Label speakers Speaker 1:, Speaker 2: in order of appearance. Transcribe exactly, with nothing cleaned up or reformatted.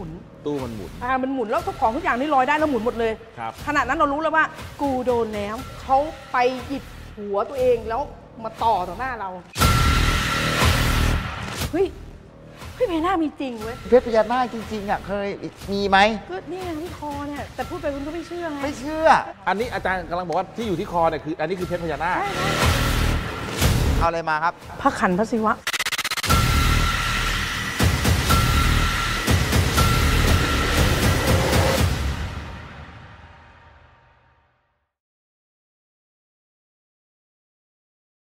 Speaker 1: มุน
Speaker 2: ตู้มันหมุน
Speaker 1: อ่ามันหมุนแล้วทุกของทุกอย่างนี่ลอยได้แล้วหมุนหมดเลย
Speaker 2: ครับ
Speaker 1: ขณะนั้นเรารู้แล้วว่ากูโดนแล้วเขาไปหยิบหัวตัวเองแล้วมาต่อต่อหน้าเราเฮ้ยเฮ้ยพญานาคมีจริงเว้ย
Speaker 3: เพชรพญานาคจริงๆอ่ะเคยมีไหม
Speaker 1: ก็นี่ไงที่คอเนี่ยแต่พูดไปคุณก็ไม่เชื่อไง
Speaker 3: ไม่เชื่อ
Speaker 2: อันนี้อาจารย์กำลังบอกว่าที่อยู่ที่คอเนี่ยคืออันนี้คือเพชรพญานาค
Speaker 3: เอาอะไรมาครับ
Speaker 1: พระขันพระศิวะ